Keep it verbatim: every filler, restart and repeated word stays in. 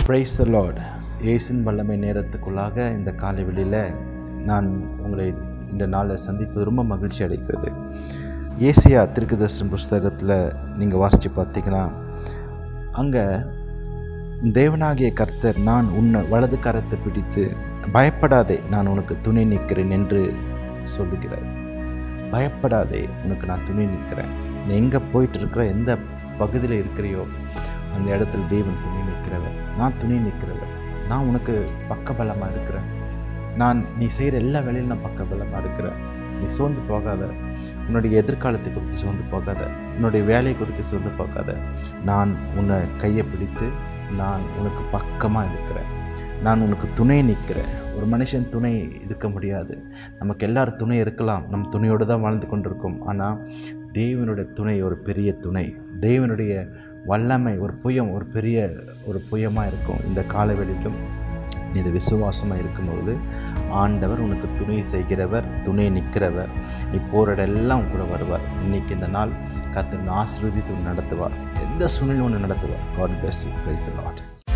Praise the Lord. இயேசுவின் வல்லமை நேரத்துக்குள்ளாக இந்த காலை வெளியில் நான் உங்களை இந்த நாளில் சந்திப்பது ரொம்ப மகிழ்ச்சி அடைகிறது. ஏசாயா தீர்க்கதரிசன புஸ்தகத்தில் நீங்கள் வாசித்து பார்த்தீங்கன்னா, அங்கே தேவனாகிய கர்த்தர் நான் உன்னை வலது கரத்தை பிடித்து பயப்படாதே, நான் உனக்கு துணை நிற்கிறேன் என்று சொல்லுகிறார். பயப்படாதே, உனக்கு நான் துணை நிற்கிறேன். நீ எங்கே போயிட்டு இருக்கிற, எந்த பகுதியில் இருக்கிறியோ அந்த இடத்துல தேவன் துணை நிற்கிறவர். நான் துணை நிற்கிறவர். நான் உனக்கு பக்கபலமாக இருக்கிறேன். நான் நீ செய்கிற எல்லா வேலையிலும் நான் பக்கபலமாக இருக்கிறேன். நீ சோர்ந்து போகாத. உன்னுடைய எதிர்காலத்தை குறித்து சோர்ந்து போகாத. உன்னுடைய வேலையை குறித்து சோர்ந்து போகாத. நான் உன்னை கையை பிடித்து நான் உனக்கு பக்கமாக இருக்கிறேன். நான் உனக்கு துணை நிற்கிறேன். ஒரு மனுஷன் துணை இருக்க முடியாது. நமக்கு எல்லாரும் துணை இருக்கலாம். நம் துணையோடு தான் வாழ்ந்து கொண்டிருக்கோம். ஆனால் தேவனுடைய துணை ஒரு பெரிய துணை. தேவனுடைய வல்லமை ஒரு புயம், ஒரு பெரிய ஒரு புயமாக இருக்கும். இந்த காலவெளியிலும் நீ இது விசுவாசமாக இருக்கும்போது ஆண்டவர் உனக்கு துணை செய்கிறவர், துணை நிற்கிறவர். நீ போராடெல்லாம் கூட வருவார். இன்றைக்கி இந்த நாள் கர்த்தர் ஆசீர்வதித்து நடத்துவார். எந்த சூழ்நிலையும் ஒன்று நடத்துவார். God bless you. Praise the Lord.